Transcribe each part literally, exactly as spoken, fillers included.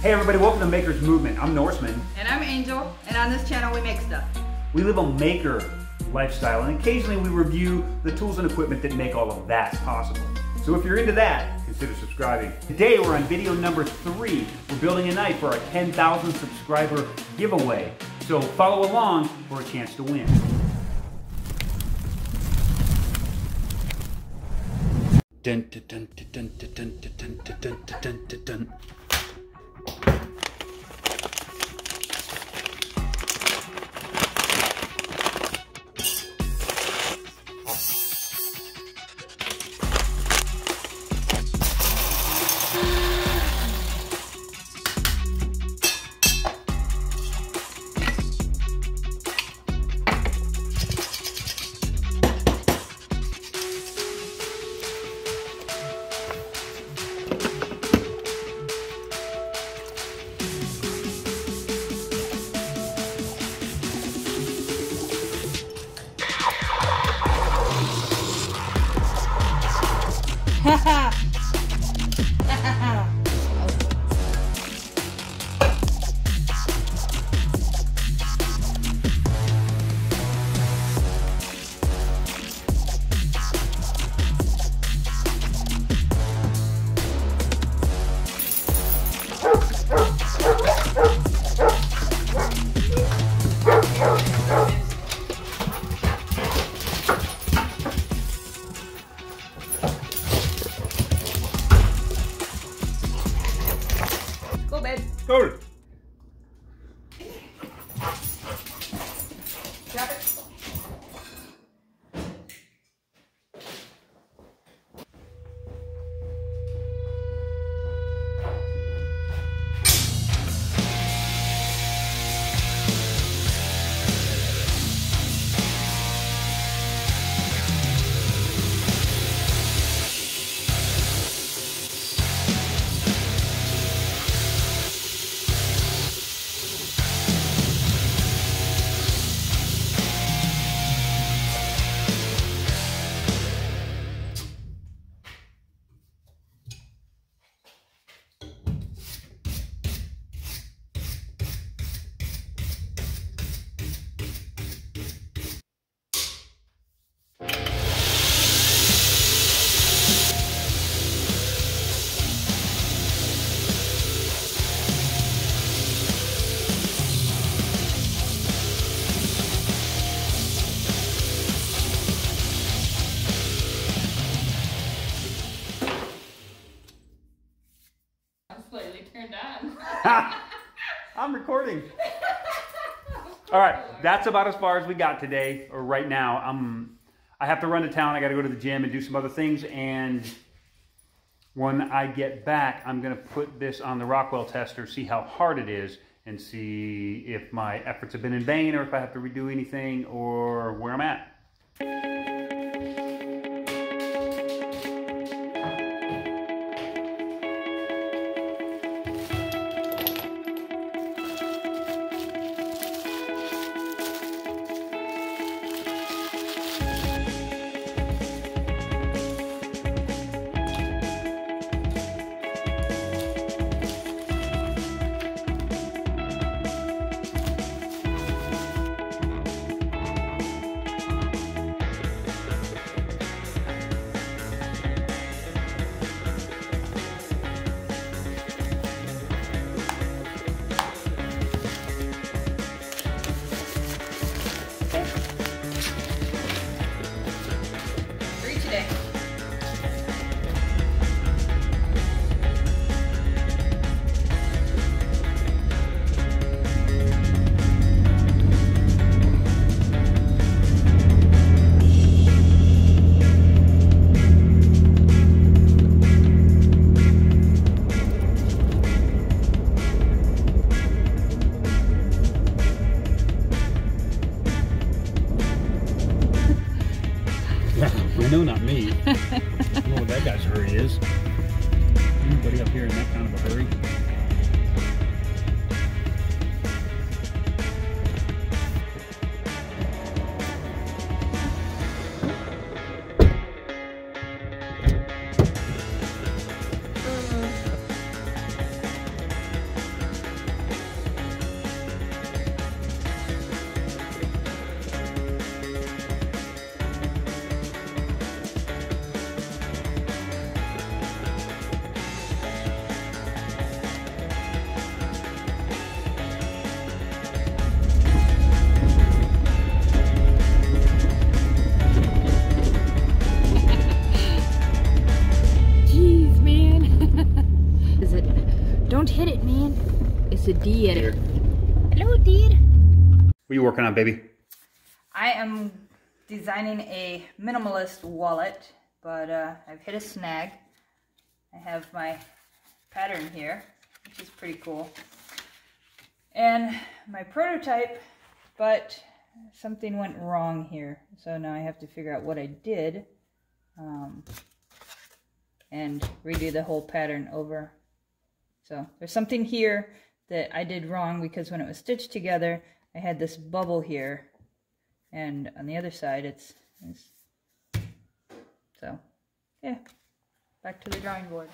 Hey everybody, welcome to Maker's Movement. I'm Norseman. And I'm Angel, and on this channel we make stuff. We live a maker lifestyle, and occasionally we review the tools and equipment that make all of that possible. So if you're into that, consider subscribing. Today we're on video number three. We're building a knife for our ten thousand subscriber giveaway. So follow along for a chance to win. Dun, dun, dun, dun, dun, dun, dun, dun, dun, dun, dun, dun. Go, babe. Go. Drop it. Slightly turned on. I'm recording. All right, that's about as far as we got today, or right now. I'm, I have to run to town. I got to go to the gym and do some other things. And when I get back, I'm going to put this on the Rockwell tester, see how hard it is, and see if my efforts have been in vain, or if I have to redo anything, or where I'm at. Don't hit it, man. It's a deer. Hello, deer. What are you working on, baby? I am designing a minimalist wallet, but uh, I've hit a snag. I have my pattern here, which is pretty cool, and my prototype, but something went wrong here. So now I have to figure out what I did um, and redo the whole pattern over. So there's something here that I did wrong because when it was stitched together, I had this bubble here, and on the other side it's, it's so yeah, back to the drawing board.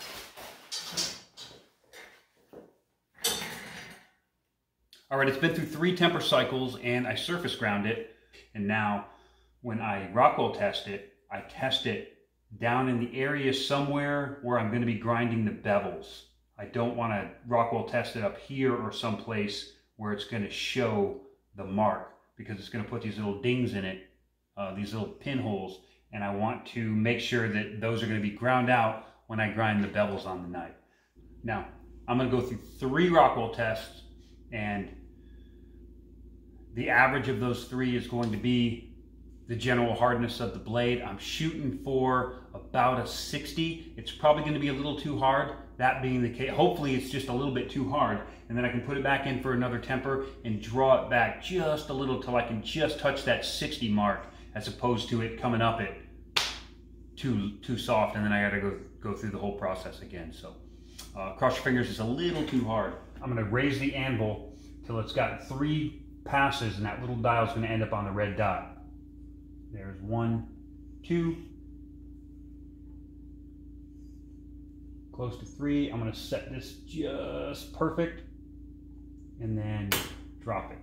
All right, it's been through three temper cycles and I surface ground it. And now when I Rockwell test it, I test it down in the area somewhere where I'm going to be grinding the bevels. I don't want to Rockwell test it up here or someplace where it's going to show the mark, because it's going to put these little dings in it, uh, these little pinholes, and I want to make sure that those are going to be ground out when I grind the bevels on the knife. Now, I'm going to go through three Rockwell tests, and the average of those three is going to be the general hardness of the blade. I'm shooting for about a sixty. It's probably going to be a little too hard. That being the case, hopefully it's just a little bit too hard, and then I can put it back in for another temper and draw it back just a little till I can just touch that sixty mark, as opposed to it coming up at too too soft, and then I got to go go through the whole process again. So uh, cross your fingers, it's a little too hard. I'm going to raise the anvil till it's got three passes, and that little dial is going to end up on the red dot. There's one, two, close to three. I'm going to set this just perfect and then drop it.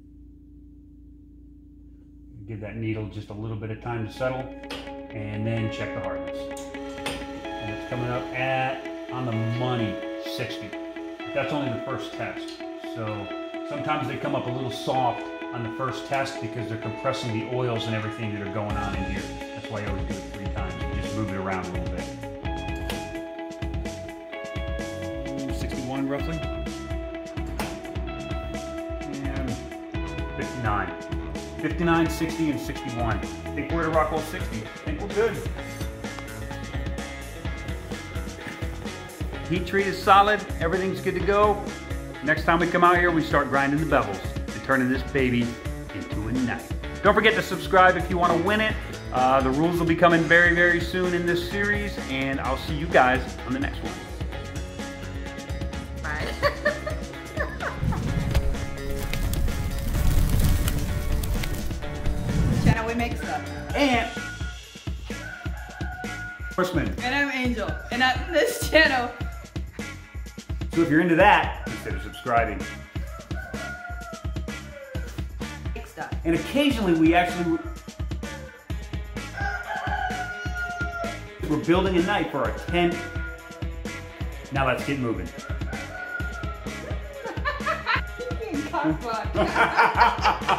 Give that needle just a little bit of time to settle, and then check the hardness. And it's coming up at, on the money, sixty. That's only the first test. So sometimes they come up a little soft on the first test because they're compressing the oils and everything that are going on in here. That's why I always do it three times and just move it around a little bit. sixty-one roughly. And fifty-nine. fifty-nine, sixty, and sixty-one. I think we're at a Rockwell sixty. I think we're good. Heat treat is solid. Everything's good to go. Next time we come out here, we start grinding the bevels and turning this baby into a knife. Don't forget to subscribe if you want to win it. Uh, the rules will be coming very, very soon in this series, and I'll see you guys on the next one. Bye. Channel we make stuff. And Norseman. And I'm Angel. And on this channel. So if you're into that, consider subscribing. Make stuff. And occasionally we actually we're building a knife for our tent. Now let's get moving. You're being cockblocked.